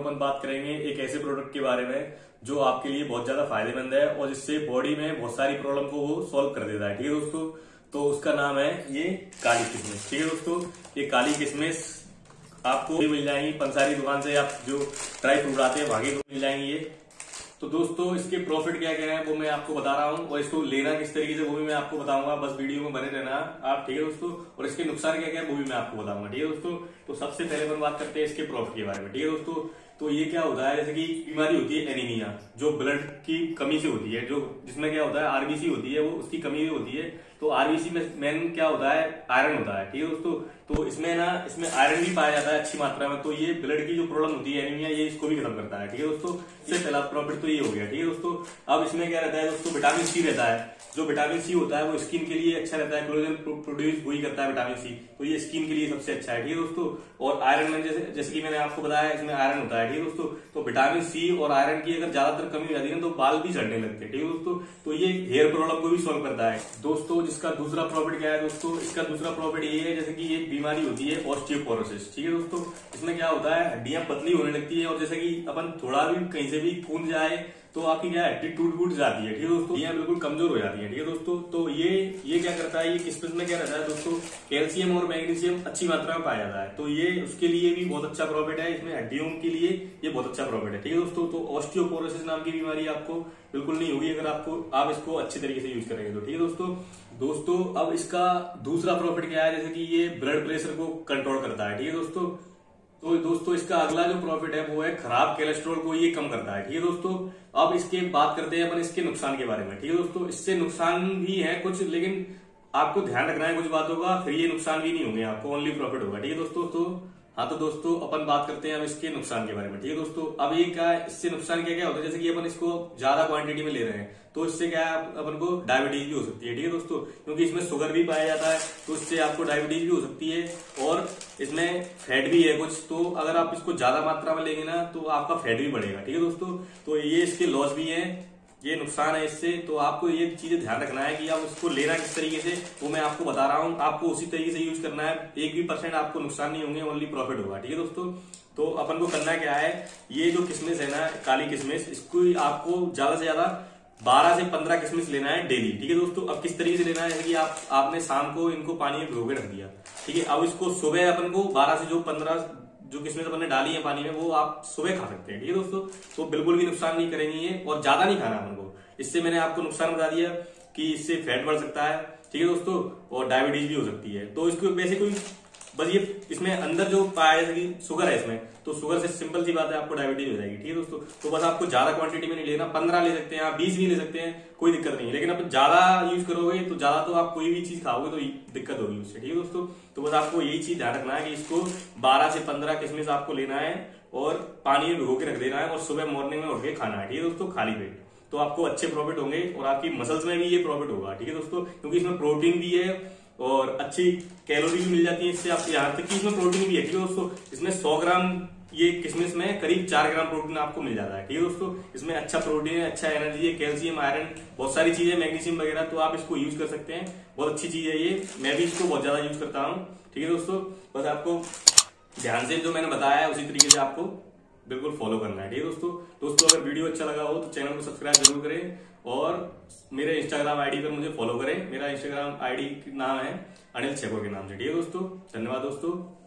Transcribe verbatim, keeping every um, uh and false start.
अपन बात करेंगे एक ऐसे प्रोडक्ट के बारे में जो आपके लिए बहुत ज्यादा फायदेमंद है और जिससे बॉडी में बहुत सारी प्रॉब्लम को वो सॉल्व कर देता है। ठीक है दोस्तों, तो उसका नाम है ये काली किशमिश। ठीक है दोस्तों, ये काली किशमिश आपको मिल जाएंगी पंसारी दुकान से, आप जो ड्राई फ्रूट आते हैं वहां मिल जाएंगी ये। तो दोस्तों इसके प्रॉफिट क्या क्या है वो मैं आपको बता रहा हूँ और इसको लेना किस तरीके से वो भी मैं आपको बताऊंगा, बस वीडियो में बने रहना आप। ठीक है दोस्तों, और इसके नुकसान क्या क्या है वो भी मैं आपको बताऊंगा। ठीक है दोस्तों, तो सबसे पहले हम बात करते हैं इसके प्रॉफिट के बारे में। ठीक है दोस्तों, तो ये क्या होता है, जैसे कि बीमारी होती है एनीमिया, जो ब्लड की कमी से होती है, जो जिसमें क्या होता है आरबीसी होती है, वो उसकी कमी होती है। तो आरबीसी में मेन क्या होता है, आयरन होता है। ठीक है दोस्तों, तो इसमें ना इसमें आयरन भी पाया जाता है अच्छी मात्रा में, तो ये ब्लड की जो प्रॉब्लम होती है एनीमिया, ये इसको भी खत्म करता है। ठीक है दोस्तों, इससे पहला प्रॉफिट तो ये हो गया। ठीक है दोस्तों, अब इसमें क्या रहता है दोस्तों, विटामिन सी रहता है। जो विटामिन सी होता है वो स्किन के लिए अच्छा रहता है, कोलेजन प्रोड्यूस वही करता है विटामिन सी, तो ये स्किन के लिए सबसे अच्छा है। ठीक है दोस्तों, और आयरन में जैसे जैसे कि मैंने आपको बताया इसमें आयरन होता है। ठीक है दोस्तों, तो विटामिन सी और आयरन की अगर ज्यादातर कमी हो जाती है तो बाल भी झड़ने लगते हैं। ठीक है दोस्तों, तो ये हेयर प्रॉब्लम को भी सॉल्व करता है। दोस्तों जिसका दूसरा प्रॉफिट क्या है दोस्तों, इसका दूसरा प्रॉफिट ये है, जैसे कि एक बीमारी होती है ऑस्टियोपोरोसिस। ठीक है दोस्तों, इसमें क्या होता है हड्डियां पतली होने लगती है और जैसे कि अपन थोड़ा भी कहीं से भी कूद जाए तो आपकी क्या हड्डी टूट फूट जाती है। ठीक है दोस्तों, हड्डियां बिल्कुल कमजोर हो जाती है। ठीक है दोस्तों, तो ये ये क्या करता है, ये किशमिश में क्या रहता है दोस्तों, कैल्शियम और मैग्नीशियम अच्छी मात्रा में पाया जाता है, तो ये उसके लिए भी बहुत अच्छा प्रॉफिट है। इसमें हड्डियों के लिए ये बहुत अच्छा प्रॉफिट है। ठीक है दोस्तों, तो ऑस्टियोपोरोसिस नाम की बीमारी आपको बिल्कुल नहीं होगी अगर आपको आप इसको अच्छे तरीके से यूज करेंगे तो। ठीक है दोस्तों दोस्तों अब इसका दूसरा प्रॉफिट क्या है, जैसे कि ये ब्लड प्रेशर को कंट्रोल करता है। ठीक है दोस्तों, तो दोस्तों इसका अगला जो प्रॉफिट है वो है खराब कोलेस्ट्रॉल को ये कम करता है। ठीक है दोस्तों, अब इसके बात करते हैं अपन इसके नुकसान के बारे में। ठीक है दोस्तों, इससे नुकसान भी है कुछ, लेकिन आपको ध्यान रखना है कुछ बातों का, फिर ये नुकसान भी नहीं होंगे, आपको ओनली प्रॉफिट होगा। ठीक है दोस्तों, तो हाँ तो दोस्तों अपन बात करते हैं अब इसके नुकसान के बारे में। ठीक है दोस्तों, अब ये क्या इससे नुकसान क्या क्या होता है, जैसे कि अपन इसको ज्यादा क्वांटिटी में ले रहे हैं तो इससे क्या है अपन को डायबिटीज भी हो सकती है। ठीक है दोस्तों, क्योंकि इसमें शुगर भी पाया जाता है तो इससे आपको डायबिटीज भी हो सकती है और इसमें फैट भी है कुछ, तो अगर आप इसको ज्यादा मात्रा में लेंगे ना तो आपका फैट भी बढ़ेगा। ठीक है दोस्तों, तो ये इसके लॉस भी है, ये नुकसान है इससे, तो आपको ये चीजें ध्यान रखना है कि आप उसको लेना किस तरीके से वो मैं आपको बता रहा हूँ, आपको उसी तरीके से यूज करना है, एक भी परसेंट आपको नुकसान नहीं होंगे, ओनली प्रॉफिट होगा। ठीक है दोस्तों, तो अपन को करना क्या है, ये जो किशमिश है ना काली किशमिश, इसको आपको ज्यादा से ज्यादा बारह से पंद्रह किशमिश लेना है डेली। ठीक है दोस्तों, अब किस तरीके से लेना है, जैसे कि आप आपने शाम को इनको पानी में भिगो के रख दिया, ठीक है, अब इसको सुबह अपन को बारह से जो पंद्रह जो किशमिश अपन ने डाली है पानी में वो आप सुबह खा सकते हैं। ठीक है दोस्तों, तो बिल्कुल भी नुकसान नहीं करेंगी ये, और ज्यादा नहीं खाना अपन को, इससे मैंने आपको नुकसान बता दिया कि इससे फैट बढ़ सकता है। ठीक है दोस्तों, और डायबिटीज भी हो सकती है, तो इसको वैसे कोई बस ये इसमें अंदर जो पाया जैसे कि शुगर है इसमें, तो शुगर से सिंपल सी बात है आपको डायबिटीज हो जाएगी। ठीक है दोस्तों, तो बस आपको ज्यादा क्वांटिटी में नहीं लेना, पंद्रह ले सकते हैं आप, बीस भी ले सकते हैं, कोई दिक्कत नहीं है, लेकिन आप ज्यादा यूज करोगे तो ज्यादा तो आप कोई भी चीज खाओगे तो दिक्कत होगी उससे। ठीक है दोस्तों, तो बस आपको यही चीज ध्यान रखना है कि इसको बारह से पंद्रह किशमिश आपको लेना है और पानी में भिगो के रख देना है और सुबह मॉर्निंग में उठ के खाना है। ठीक है दोस्तों, खाली पेट, तो आपको अच्छे प्रॉफिट होंगे और आपकी मसल्स में भी ये प्रॉफिट होगा। ठीक है दोस्तों, क्योंकि इसमें प्रोटीन भी है और अच्छी कैलोरी भी मिल जाती है इससे, आप यहाँ तक कि इसमें प्रोटीन भी है। ठीक है दोस्तों, इसमें सौ ग्राम ये किशमिश में करीब चार ग्राम प्रोटीन आपको मिल जाता है। ठीक है दोस्तों, इसमें अच्छा प्रोटीन है, अच्छा एनर्जी है, कैल्शियम, आयरन, बहुत सारी चीजें, मैग्नीशियम वगैरह, तो आप इसको यूज कर सकते हैं, बहुत अच्छी चीज है ये, मैं भी इसको बहुत ज्यादा यूज करता हूँ। ठीक है दोस्तों, बस आपको ध्यान से जो मैंने बताया है उसी तरीके से आपको बिल्कुल फॉलो करना है। ठीक है दोस्तों दोस्तों अगर वीडियो अच्छा लगा हो तो चैनल को सब्सक्राइब जरूर करें और मेरे इंस्टाग्राम आईडी पर मुझे फॉलो करें। मेरा इंस्टाग्राम आईडी नाम है अनिल छेको के नाम से। ठीक है दोस्तों, धन्यवाद दोस्तों।